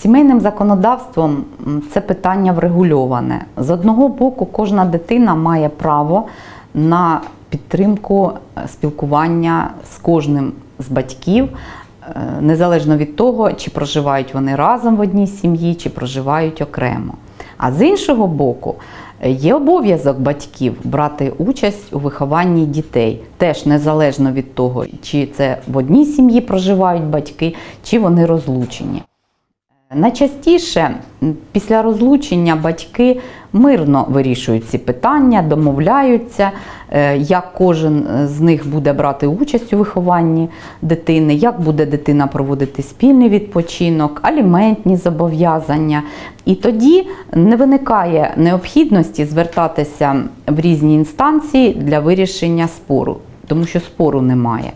Сімейним законодавством це питання врегульоване. З одного боку, кожна дитина має право на підтримку спілкування з кожним з батьків, незалежно від того, чи проживають вони разом в одній сім'ї, чи проживають окремо. А з іншого боку, є обов'язок батьків брати участь у вихованні дітей, теж незалежно від того, чи це в одній сім'ї проживають батьки, чи вони розлучені. Найчастіше після розлучення батьки мирно вирішують ці питання, домовляються, як кожен з них буде брати участь у вихованні дитини, як буде дитина проводити спільний відпочинок, аліментні зобов'язання. І тоді не виникає необхідності звертатися в різні інстанції для вирішення спору, тому що спору немає.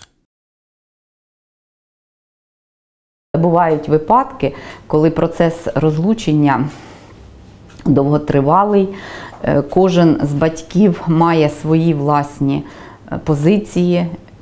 Бувають випадки, коли процес розлучення довготривалий, кожен з батьків має свої власні позиції,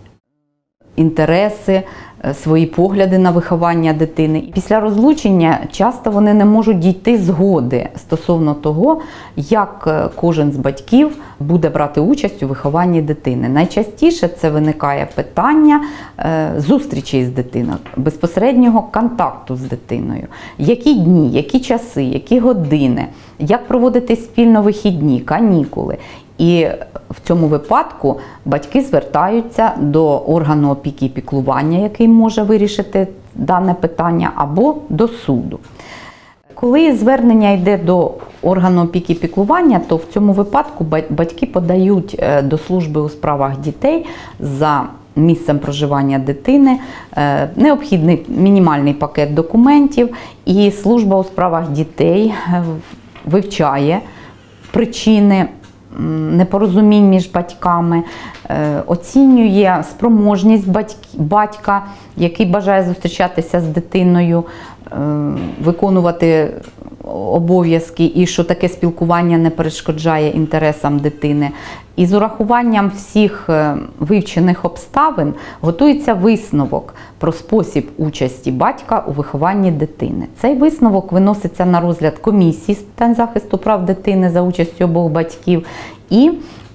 інтереси, свої погляди на виховання дитини. Після розлучення часто вони не можуть дійти згоди стосовно того, як кожен з батьків буде брати участь у вихованні дитини. Найчастіше це виникає питання зустрічей з дитиною, безпосереднього контакту з дитиною. Які дні, які часи, які години, як проводити спільно вихідні, канікули. І в цьому випадку батьки звертаються до органу опіки і піклування, який може вирішити дане питання, або до суду. Коли звернення йде до органу опіки і піклування, то в цьому випадку батьки подають до служби у справах дітей за місцем проживання дитини необхідний мінімальний пакет документів, і служба у справах дітей вивчає причини непорозумінь між батьками, оцінює спроможність батька, який бажає зустрічатися з дитиною, виконувати обов'язки, і що таке спілкування не перешкоджає інтересам дитини. І з урахуванням всіх вивчених обставин готується висновок про спосіб участі батька у вихованні дитини. Цей висновок виноситься на розгляд комісії з питань захисту прав дитини за участю обох батьків, і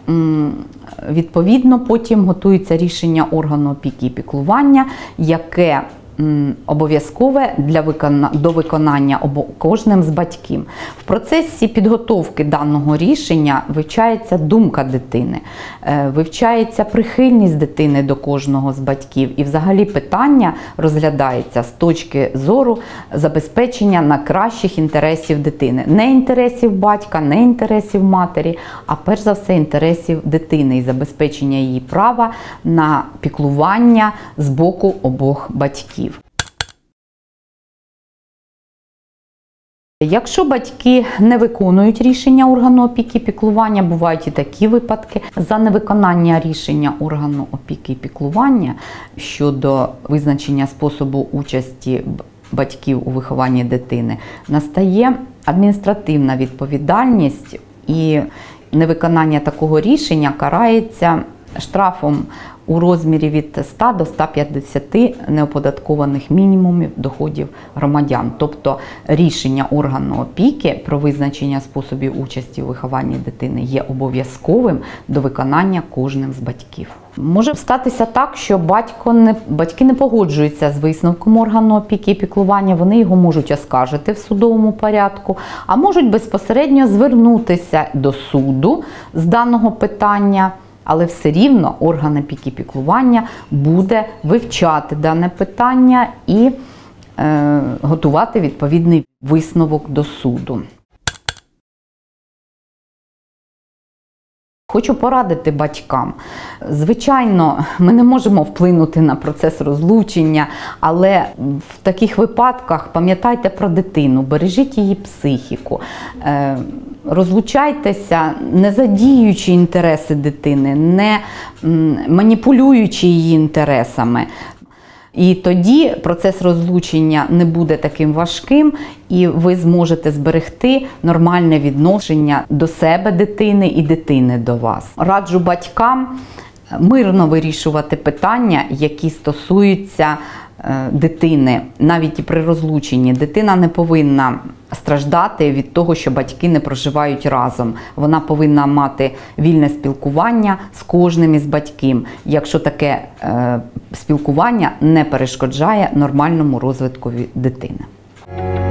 відповідно потім готується рішення органу опіки і піклування, яке обов'язкове до виконання кожним з батьків. В процесі підготовки даного рішення вивчається думка дитини, вивчається прихильність дитини до кожного з батьків, і взагалі питання розглядається з точки зору забезпечення найкращих інтересів дитини. Не інтересів батька, не інтересів матері, а перш за все інтересів дитини і забезпечення її права на піклування з боку обох батьків. Якщо батьки не виконують рішення органу опіки і піклування, бувають і такі випадки, за невиконання рішення органу опіки і піклування щодо визначення способу участі батьків у вихованні дитини, настає адміністративна відповідальність, і невиконання такого рішення карається штрафом у розмірі від 100 до 150 неоподаткованих мінімумів доходів громадян. Тобто рішення органу опіки про визначення способів участі у вихованні дитини є обов'язковим до виконання кожним з батьків. Може статися так, що батьки не погоджуються з висновком органу опіки і піклування, вони його можуть оскаржити в судовому порядку, а можуть безпосередньо звернутися до суду з даного питання. Але все рівно орган опіки і піклування буде вивчати дане питання і готувати відповідний висновок до суду. Хочу порадити батькам. Звичайно, ми не можемо вплинути на процес розлучення, але в таких випадках пам'ятайте про дитину, бережіть її психіку. Розлучайтеся, не задіюючи інтереси дитини, не маніпулюючи її інтересами. І тоді процес розлучення не буде таким важким, і ви зможете зберегти нормальне відношення до себе дитини і дитини до вас. Раджу батькам мирно вирішувати питання, які стосуються дитини, навіть і при розлученні, дитина не повинна страждати від того, що батьки не проживають разом. Вона повинна мати вільне спілкування з кожним із батьків, якщо таке спілкування не перешкоджає нормальному розвитку дитини.